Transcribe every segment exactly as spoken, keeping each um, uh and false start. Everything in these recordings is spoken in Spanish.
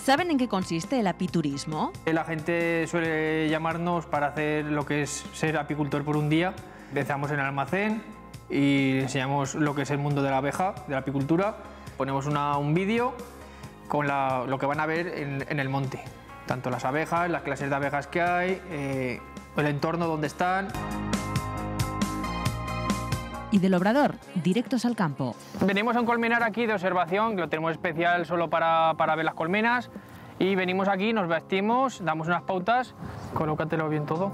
¿Saben en qué consiste el apiturismo? La gente suele llamarnos para hacer lo que es ser apicultor por un día. Empezamos en el almacén y enseñamos lo que es el mundo de la abeja, de la apicultura. Ponemos una, un vídeo con la, lo que van a ver en, en el monte. Tanto las abejas, las clases de abejas que hay, eh, el entorno donde están. Y del obrador, directos al campo. Venimos a un colmenar aquí de observación, que lo tenemos especial solo para, para ver las colmenas. Y venimos aquí, nos vestimos, damos unas pautas, colócatelo bien todo.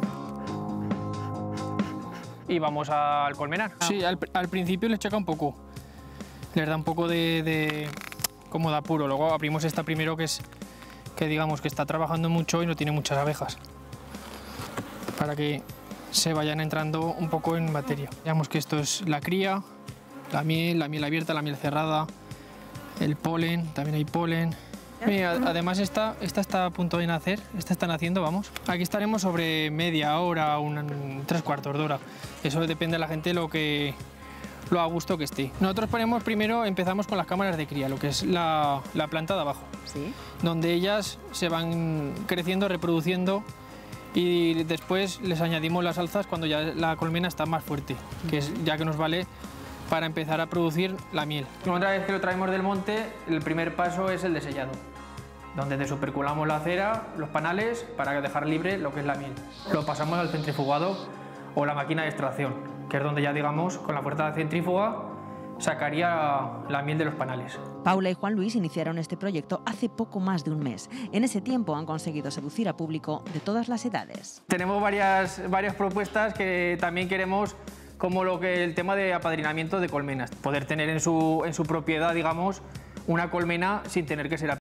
Y vamos al colmenar. Sí, al, al principio les checa un poco. Les da un poco de, de como de apuro. Luego abrimos esta primero que es que digamos que está trabajando mucho y no tiene muchas abejas. Para que se vayan entrando un poco en materia. Digamos que esto es la cría, la miel, la miel abierta, la miel cerrada, el polen, también hay polen. Mira, además esta, esta está a punto de nacer, esta está naciendo, vamos. Aquí estaremos sobre media hora, un, tres cuartos de hora. Eso depende de la gente lo que lo a gusto que esté. Nosotros ponemos primero, empezamos con las cámaras de cría, lo que es la, la planta de abajo, ¿Sí? donde ellas se van creciendo, reproduciendo. Y después les añadimos las alzas cuando ya la colmena está más fuerte, que es ya que nos vale para empezar a producir la miel. Una vez que lo traemos del monte, el primer paso es el desellado, donde desuperculamos la cera, los panales, para dejar libre lo que es la miel. Lo pasamos al centrifugado o la máquina de extracción, que es donde ya, digamos, con la fuerza de centrífuga sacaría la miel de los panales. Paula y Juan Luis iniciaron este proyecto hace poco más de un mes. En ese tiempo han conseguido seducir a público de todas las edades. Tenemos varias, varias propuestas que también queremos, como lo que el tema de apadrinamiento de colmenas. Poder tener en su, en su propiedad, digamos, una colmena sin tener que ser